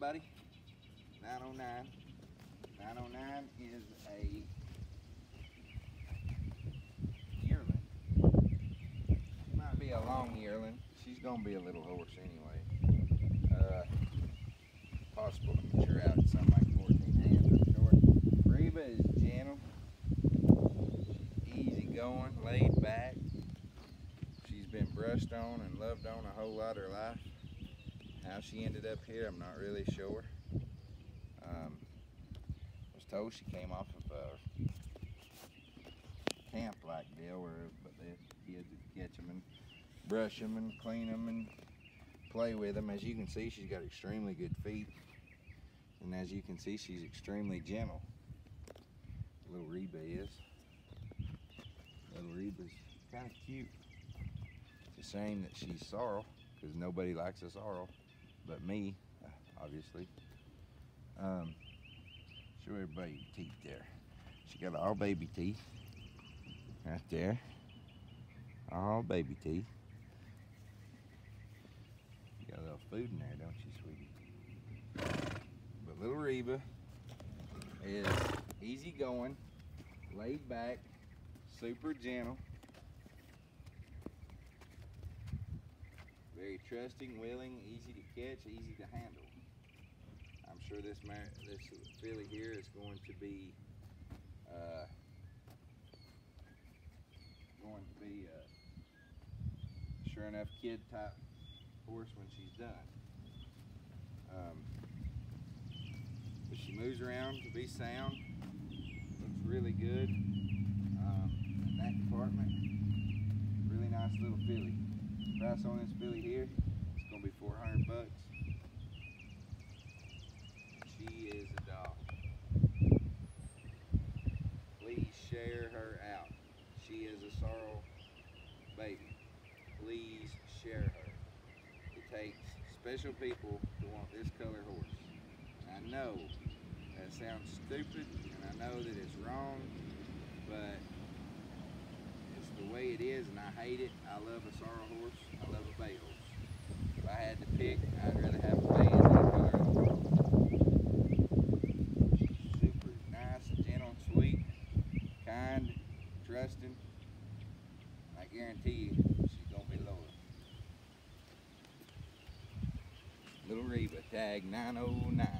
buddy? 909. 909 is a yearling. She might be a long yearling. She's gonna be a little horse anyway. Possible to mature out at something like 14 hands, I'm sure. Reba is gentle. She's easy going, laid back. She's been brushed on and loved on a whole lot of her life. How she ended up here, I'm not really sure. I was told she came off of a camp-like deal but the kids would catch them and brush them and clean them and play with them. As you can see, she's got extremely good feet. And as you can see, she's extremely gentle. Little Reba is. Little Reba's kind of cute. It's a shame that she's sorrel, because nobody likes a sorrel but me, obviously. Show everybody your teeth there. She got all baby teeth right there. All baby teeth. You got a little food in there, don't you, sweetie? But little Reba is easy going, laid back, super gentle, very trusting, willing, easy to catch, easy to handle. I'm sure this filly here is going to be sure enough kid type horse when she's done. But she moves around to be sound, looks really good in that department. Really nice little filly. Price on this filly here, it's gonna be $400 bucks. She is a dog. Please share her out. She is a sorrel baby. Please share her. It takes special people to want this color horse. I know that sounds stupid, and I know that it's wrong, but it's the way it is, and I hate it. I love a sorrel horse. I love a bay horse. If I had to pick, I'd rather have a bay than a color horse. She's super nice, gentle, sweet, kind, trusting. I guarantee you, she's gonna be loyal. Little Reba, tag 909.